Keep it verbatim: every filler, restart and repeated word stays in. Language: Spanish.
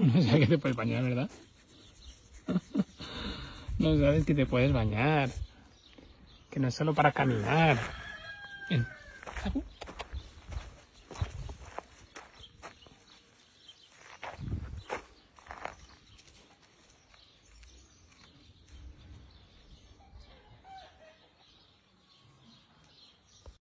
No sabes que te puedes bañar, ¿verdad? No sabes que te puedes bañar. Que no es solo para caminar. Ven, Sabu.